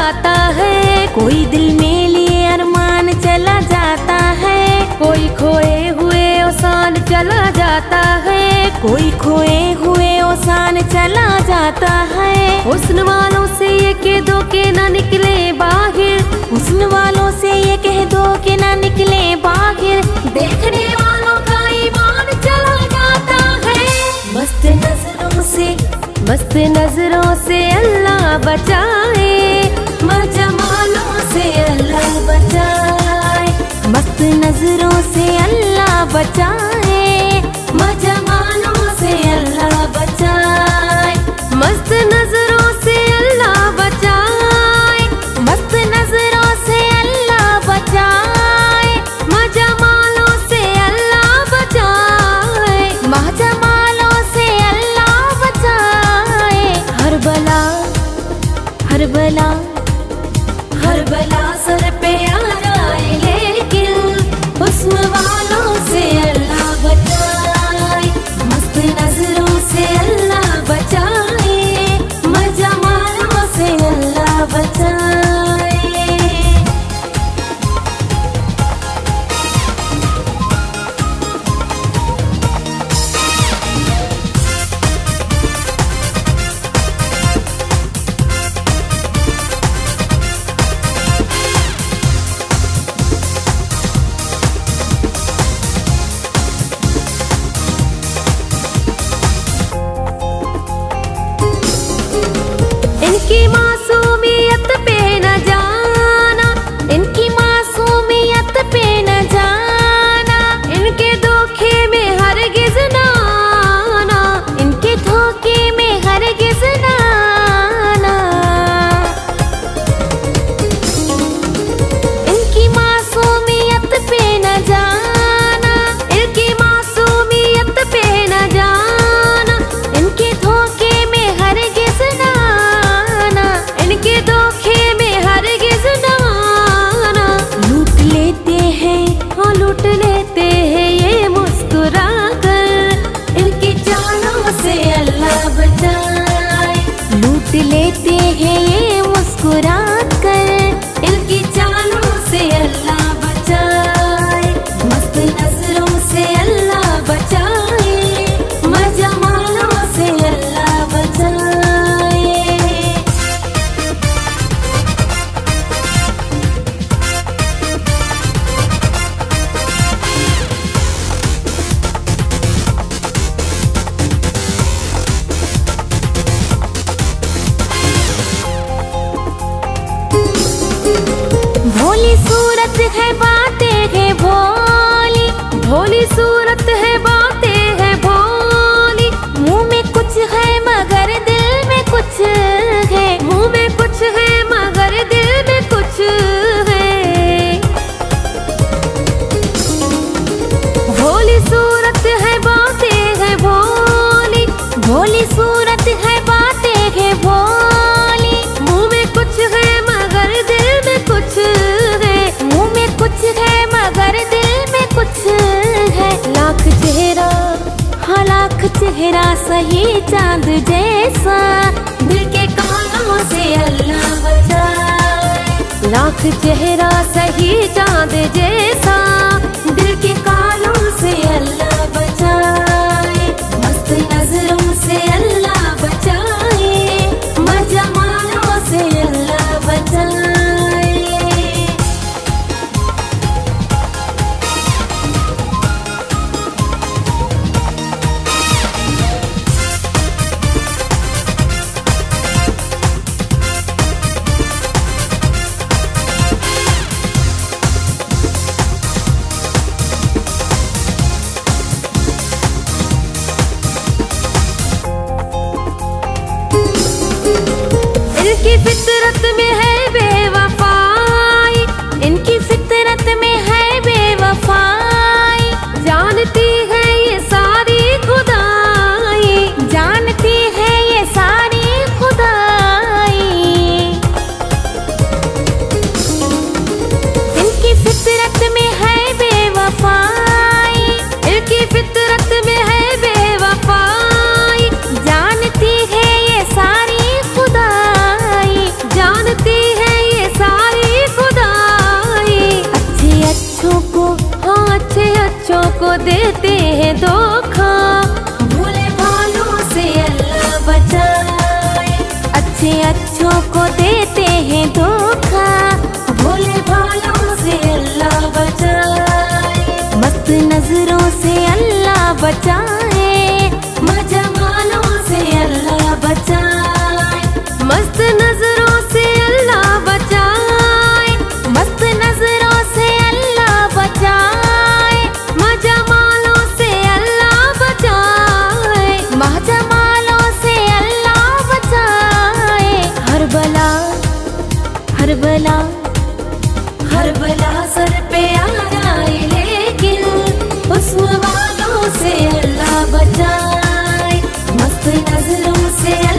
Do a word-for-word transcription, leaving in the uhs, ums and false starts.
जाता है, कोई दिल में लिए अरमान चला जाता है, कोई खोए हुए ओसान चला जाता है, कोई खोए हुए ओसान चला जाता है। हुस्न वालों से ये कह दो के ना निकले बाहर, हुस्न वालों से ये कह दो के ना निकले बाहर, देखने वालों का ईमान चला जाता है। मस्त नजरों से मस्त नजरों से अल्लाह बचाए, मजमालों से अल्लाह बचाए, मस्त नजरों से अल्लाह बचाए, मजमालों से अल्लाह बचाए, मस्त नजरों से अल्लाह बचाए, मस्त नजरों से अल्लाह बचाए, मजमालों से अल्लाह बचाए, मजमालों से अल्लाह बचाए। हर बला हर बला हर बला सर पे आ जाए, लेकिन हुस्न वालों से अल्लाह बचाए, मस्त नजरों से अल्लाह बचाए, मजमालों से अल्लाह बचाए। इनकी मासूमियत पे न जाना, इनकी मासूमियत पे न जाना, इनके धोखे में हरगिज़ ना आना, इनके धोखे में हरगिज़ ना आना। इनकी मासूमियत पे न जाना, इनकी मासूमियत पे न जाना, इनके धोखे में हरगिज़ ना, इनके धोखे में हरगिज़ ना आना। लूट लेते हैं हाँ लूट लेते हैं ये मुस्कुरा कर, इनकी चालों से अल्लाह बचाए। लूट लेते हैं ये मुस्कुरा कर, इनकी चालों से अल्लाह बचाए, मस्त नजरों से अल्लाह बचाए, मजमालों से अल्लाह बचाए। भोली सूरत है बातें है भोली, भोली सूरत है बातें है भोली, मुंह में कुछ है मगर दिल में कुछ है, मुंह में कुछ है मगर दिल में कुछ है। भोली सूरत है बातें है भोली, भोली सूरत है बातें है भोली, मुंह में कुछ है मगर दिल में कुछ है, मुंह में कुछ है मगर दिल में कुछ है। लाख चेहरा हाँ लाख चेहरा सही चांद जैसा, दिल के कालों से अल्लाह बचाए। लाख चेहरा सही चांद जैसा, दिल के कालों से अल्लाह बचाए, मस्त नजरों से अल्लाह बचाए, मजमालों से अल्लाह बचाए। बचाए, मजमालों से अल्लाह बचाए, मस्त नजरों से अल्लाह बचाए, मस्त नजरों से अल्लाह बचाए, मजमालों से अल्लाह बचाए, मजमालों से अल्लाह बचाए। हर बला हर बला हर बला सर पे आ जाए, लेकिन हुस्न वालों से अल्लाह बचाए, मस्त नजरों से